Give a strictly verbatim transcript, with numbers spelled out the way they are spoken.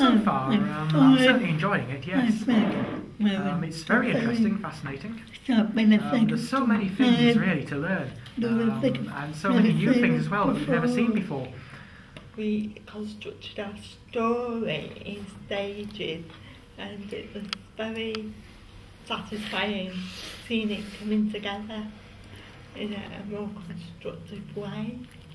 so far, um, I'm certainly enjoying it, yes. Um, it's very interesting, fascinating. Um, there's so many things really to learn, um, and so many new things as well that we've never seen before. We constructed our story in stages, and it was very satisfying seeing it coming together in a, a more constructive way.